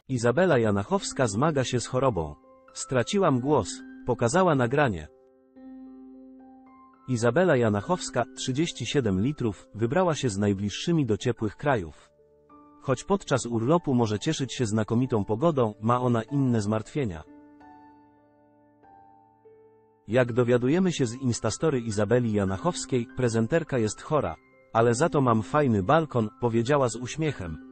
Izabela Janachowska zmaga się z chorobą. Straciłam głos. Pokazała nagranie. Izabela Janachowska, 37 litrów, wybrała się z najbliższymi do ciepłych krajów. Choć podczas urlopu może cieszyć się znakomitą pogodą, ma ona inne zmartwienia. Jak dowiadujemy się z Instastory Izabeli Janachowskiej, prezenterka jest chora. Ale za to mam fajny balkon, powiedziała z uśmiechem.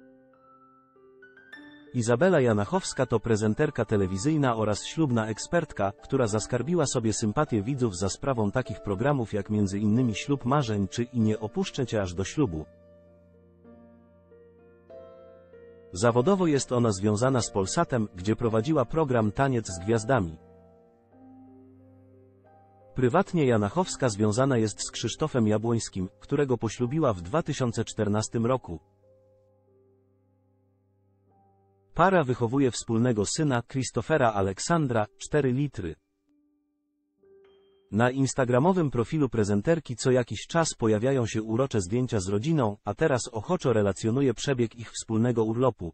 Izabela Janachowska to prezenterka telewizyjna oraz ślubna ekspertka, która zaskarbiła sobie sympatię widzów za sprawą takich programów jak m.in. Ślub Marzeń czy I nie opuszczę cię aż do ślubu. Zawodowo jest ona związana z Polsatem, gdzie prowadziła program Taniec z Gwiazdami. Prywatnie Janachowska związana jest z Krzysztofem Jabłońskim, którego poślubiła w 2014 roku. Para wychowuje wspólnego syna, Christophera Aleksandra, 4 litry. Na instagramowym profilu prezenterki co jakiś czas pojawiają się urocze zdjęcia z rodziną, a teraz ochoczo relacjonuje przebieg ich wspólnego urlopu.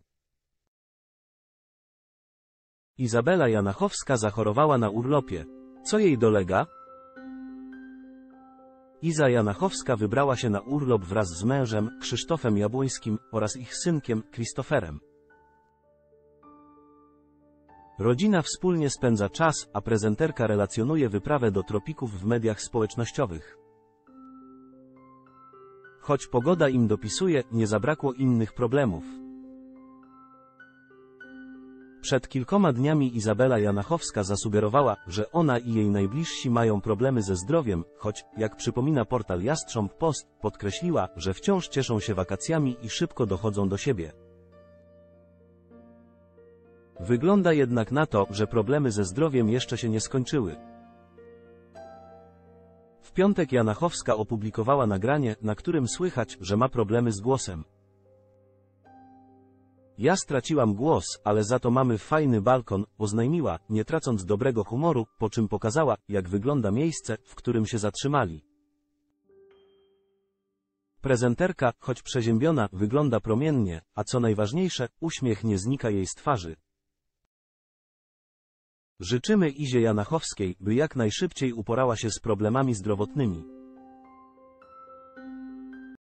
Izabela Janachowska zachorowała na urlopie. Co jej dolega? Iza Janachowska wybrała się na urlop wraz z mężem, Krzysztofem Jabłońskim, oraz ich synkiem, Christopherem. Rodzina wspólnie spędza czas, a prezenterka relacjonuje wyprawę do tropików w mediach społecznościowych. Choć pogoda im dopisuje, nie zabrakło innych problemów. Przed kilkoma dniami Izabela Janachowska zasugerowała, że ona i jej najbliżsi mają problemy ze zdrowiem, choć, jak przypomina portal Jastrząb Post, podkreśliła, że wciąż cieszą się wakacjami i szybko dochodzą do siebie. Wygląda jednak na to, że problemy ze zdrowiem jeszcze się nie skończyły. W piątek Janachowska opublikowała nagranie, na którym słychać, że ma problemy z głosem. Ja straciłam głos, ale za to mamy fajny balkon, oznajmiła, nie tracąc dobrego humoru, po czym pokazała, jak wygląda miejsce, w którym się zatrzymali. Prezenterka, choć przeziębiona, wygląda promiennie, a co najważniejsze, uśmiech nie znika jej z twarzy. Życzymy Izie Janachowskiej, by jak najszybciej uporała się z problemami zdrowotnymi.